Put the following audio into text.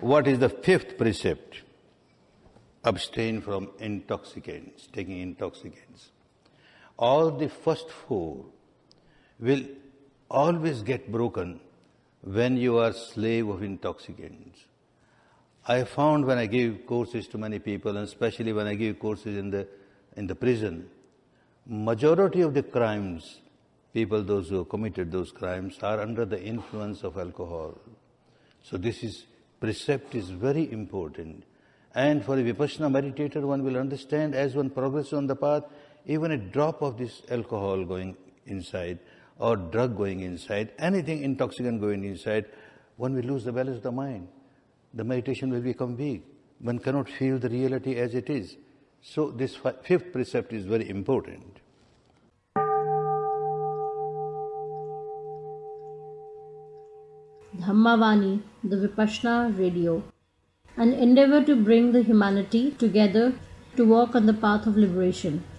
What is the fifth precept? Abstain from intoxicants, taking intoxicants. All the first four will always get broken when you are slave of intoxicants. I found when I give courses to many people, and especially when I give courses in the prison, majority of the crimes, those who have committed those crimes, are under the influence of alcohol. So precept is very important. And for a Vipassana meditator, one will understand as one progresses on the path, even a drop of this alcohol going inside, or drug going inside, anything intoxicant going inside, one will lose the balance of the mind. The meditation will become weak. One cannot feel the reality as it is. So this fifth precept is very important. Dhammavani, the Vipassana Radio, an endeavor to bring the humanity together to walk on the path of liberation.